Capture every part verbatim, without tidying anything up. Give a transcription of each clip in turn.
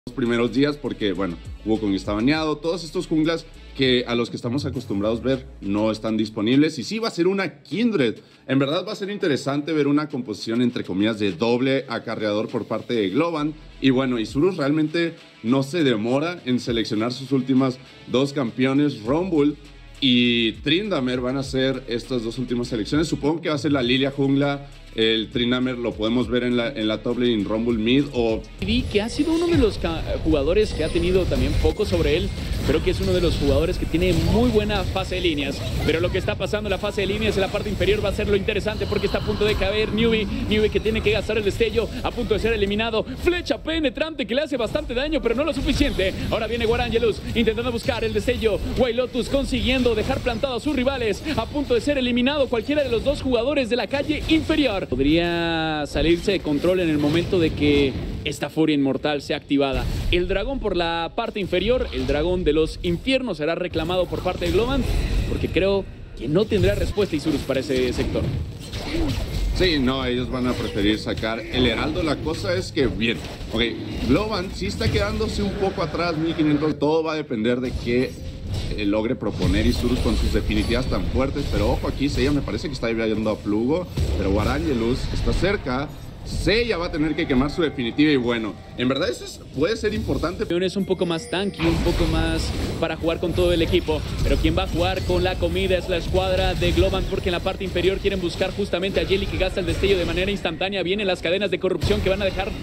los primeros días porque, bueno, Wukong está baneado, todos estos junglas que a los que estamos acostumbrados a ver no están disponibles. Y sí, va a ser una Kindred. En verdad va a ser interesante ver una composición, entre comillas, de doble acarreador por parte de Globan. Y bueno, Isurus realmente no se demora en seleccionar sus últimas dos campeones. Rumble y Tryndamere van a ser estas dos últimas selecciones. Supongo que va a ser la Lilia jungla. El Tryndamere lo podemos ver en la, en la top lane, en Rumble mid o... Que ha sido uno de los jugadores que ha tenido también poco sobre él. Creo que es uno de los jugadores que tiene muy buena fase de líneas. Pero lo que está pasando en la fase de líneas en la parte inferior va a ser lo interesante porque está a punto de caer Newbie. Newbie que tiene que gastar el destello, a punto de ser eliminado. Flecha penetrante que le hace bastante daño, pero no lo suficiente. Ahora viene Guarangelus intentando buscar el destello. White Lotus consiguiendo dejar plantado a sus rivales. A punto de ser eliminado cualquiera de los dos jugadores de la calle inferior. Podría salirse de control en el momento de que esta furia inmortal sea activada. El dragón por la parte inferior, el dragón de los infiernos, será reclamado por parte de Globan, porque creo que no tendrá respuesta Isurus para ese sector. Sí, no, ellos van a preferir sacar el heraldo. La cosa es que, bien, ok, Globan sí está quedándose un poco atrás, mil quinientos. Todo va a depender de qué eh, logre proponer Isurus con sus definitivas tan fuertes. Pero ojo, aquí Seiya me parece que está yendo a Plugo, pero Guarangelus está cerca. Seiya va a tener que quemar su definitiva y bueno, en verdad eso es, puede ser importante. Es un poco más tanky, un poco más para jugar con todo el equipo, pero quien va a jugar con la comida es la escuadra de Globan, porque en la parte inferior quieren buscar justamente a Jelly, que gasta el destello de manera instantánea. Vienen las cadenas de corrupción que van a dejar...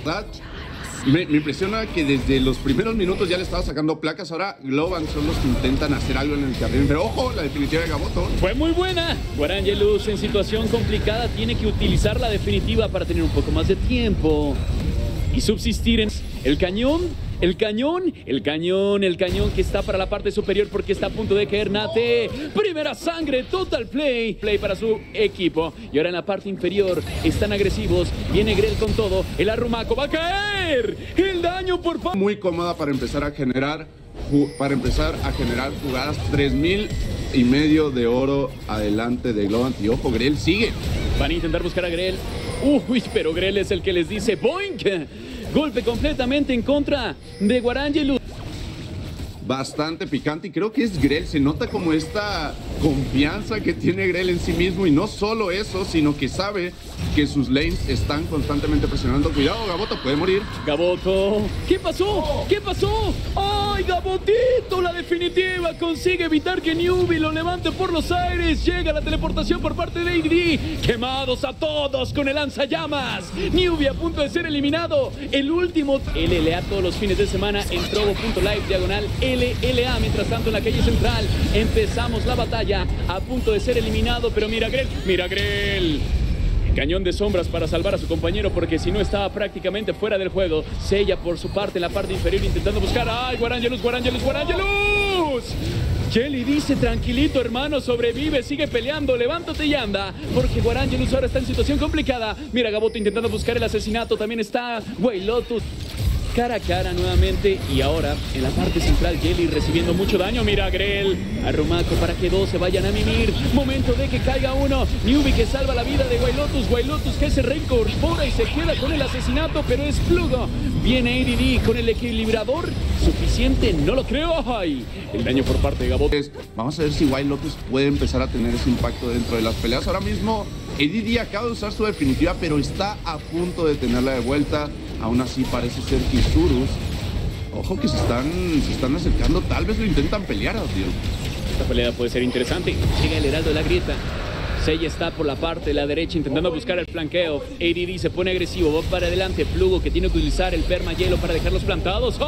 Me, me impresiona que desde los primeros minutos ya le estaba sacando placas. Ahora Globan son los que intentan hacer algo en el carril. Pero ojo, la definitiva de Gaboto fue muy buena. Guarangelus en situación complicada tiene que utilizar la definitiva para tener un poco más de tiempo y subsistir en el cañón. El cañón, el cañón, el cañón que está para la parte superior porque está a punto de caer Nate. Primera sangre, total play. Play para su equipo. Y ahora en la parte inferior están agresivos. Viene Grell con todo. El arrumaco va a caer. El daño por... Muy cómoda para empezar a generar, para empezar a generar jugadas. tres mil y medio de oro adelante de Globan. Y ojo, Grell sigue. Van a intentar buscar a Grell. Uy, pero Grell es el que les dice boink. Golpe completamente en contra de Guarangelus. Bastante picante y creo que es Grell. Se nota como esta confianza que tiene Grell en sí mismo y no solo eso, sino que sabe que sus lanes están constantemente presionando. Cuidado, Gaboto puede morir. Gaboto, ¿qué pasó? ¿Qué pasó? ¡Ay, Gabotito! La definitiva consigue evitar que Newbie lo levante por los aires. Llega la teleportación por parte de A D D. Quemados a todos con el lanzallamas. Newbie a punto de ser eliminado. El último L L A todos los fines de semana en trovo punto live diagonal L L A. Mientras tanto en la calle central empezamos la batalla, a punto de ser eliminado, pero mira Grell, mira Grell. Cañón de sombras para salvar a su compañero porque si no estaba prácticamente fuera del juego. Seiya por su parte en la parte inferior intentando buscar. ¡Ay, Guarangelus, Guarangelus, Guarangelus! Jelly dice, tranquilito hermano, sobrevive, sigue peleando, levántate y anda, porque Guarangelus ahora está en situación complicada. Mira Gaboto intentando buscar el asesinato, también está White Lotus. Cara a cara nuevamente y ahora en la parte central Jelly recibiendo mucho daño. Mira Grell, arrumaco para que dos se vayan a mimir. Momento de que caiga uno. Newbie que salva la vida de White Lotus. White Lotus que se reincorpora y se queda con el asesinato, pero es Plugo. Viene A D D con el equilibrador. Suficiente, no lo creo. Ay, el daño por parte de Gaboto. Vamos a ver si White Lotus puede empezar a tener ese impacto dentro de las peleas. Ahora mismo A D D acaba de usar su definitiva, pero está a punto de tenerla de vuelta. Aún así parece ser que Isurus, ojo que se están, se están acercando, tal vez lo intentan pelear, tío. Esta pelea puede ser interesante. Llega el heraldo de la grieta. Seiya está por la parte de la derecha intentando buscar el flanqueo. A D D se pone agresivo, va para adelante. Plugo que tiene que utilizar el perma-hielo para dejarlos plantados.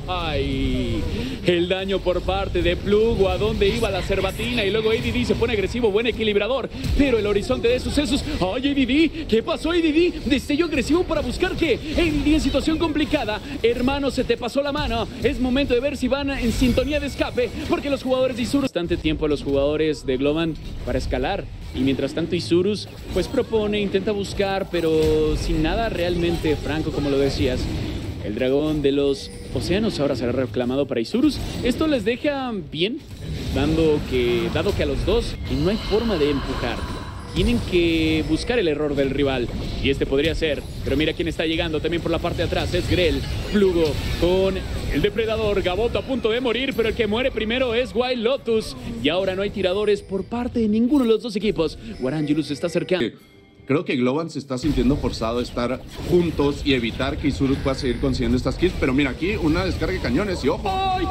¡Ay! El daño por parte de Plugo. ¿A dónde iba la cerbatina? Y luego A D D se pone agresivo, buen equilibrador. Pero el horizonte de sucesos. ¡Ay, A D D! ¿Qué pasó, A D D? Destello agresivo para buscar qué. A D D en situación complicada. Hermano, se te pasó la mano. Es momento de ver si van en sintonía de escape. Porque los jugadores de Isurus... Bastante tiempo a los jugadores de Globan para escalar. Y mientras tanto Isurus pues propone, intenta buscar, pero sin nada realmente franco, como lo decías. El dragón de los océanos ahora será reclamado para Isurus. Esto les deja bien, dando que, dado que a los dos no hay forma de empujar. tienen que buscar el error del rival. Y este podría ser. Pero mira quién está llegando también por la parte de atrás. Es Grell. Flugo con el depredador. Gaboto a punto de morir, pero el que muere primero es Wild Lotus. Y ahora no hay tiradores por parte de ninguno de los dos equipos. Warangelus se está acercando. Creo que Globan se está sintiendo forzado a estar juntos y evitar que Isurus pueda seguir consiguiendo estas kills. Pero mira, aquí una descarga de cañones y ojo. ¡Ay!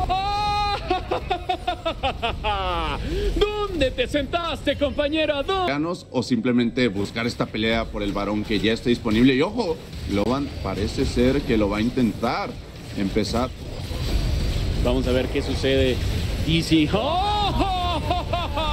¡Ah! ¿Dónde te sentaste, compañero? ¿Dónde? O simplemente buscar esta pelea por el varón que ya esté disponible. Y ojo, Globan parece ser que lo va a intentar empezar. Vamos a ver qué sucede. Easy. ¡Oh! ¡Oh! ¡Oh!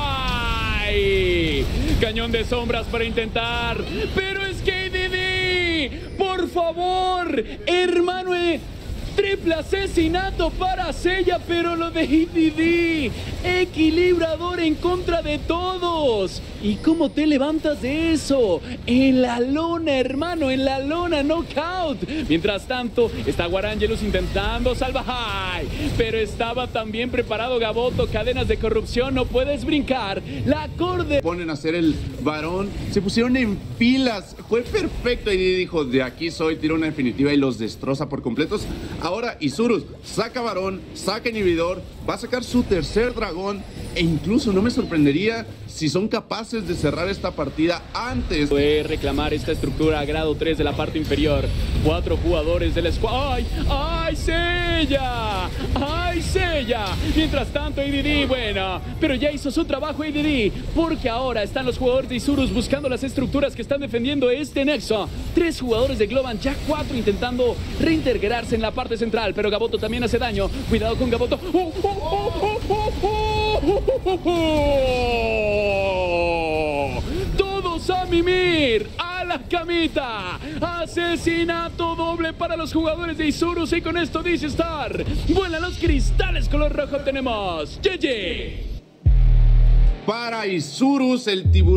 ¡Ay! Cañón de sombras para intentar. Pero es que A D D, por favor, hermano. Eh, Triple asesinato para Seiya, pero lo de A D D, equilibrador en contra de todos. ¿Y cómo te levantas de eso? En la lona, hermano, en la lona, knockout. Mientras tanto, está Warangelus intentando salvar, pero estaba también preparado Gaboto. Cadenas de corrupción, no puedes brincar. La acorde. Ponen a hacer el varón, se pusieron en filas, fue perfecto. Y dijo, de aquí soy, tira una definitiva y los destroza por completos. Ahora Isurus saca varón, saca inhibidor, va a sacar su tercer dragón e incluso no me sorprendería si son capaces de cerrar esta partida antes. Puede reclamar esta estructura a grado tres de la parte inferior. Cuatro jugadores de la escuadra. ¡Ay! ¡Ay, Seiya! ¡Ay, Seiya! Mientras tanto, A D D, bueno, pero ya hizo su trabajo A D D, porque ahora están los jugadores de Isurus buscando las estructuras que están defendiendo este nexo. Tres jugadores de Globan, ya cuatro intentando reintegrarse en la parte central, pero Gaboto también hace daño. Cuidado con Gaboto. ¡Oh, oh, oh, oh, oh, oh, oh, oh! Todos a mimir, a la camita. Asesinato doble para los jugadores de Isurus y con esto dice Star. Vuelan los cristales color rojo, tenemos G G. Para Isurus, el tiburón.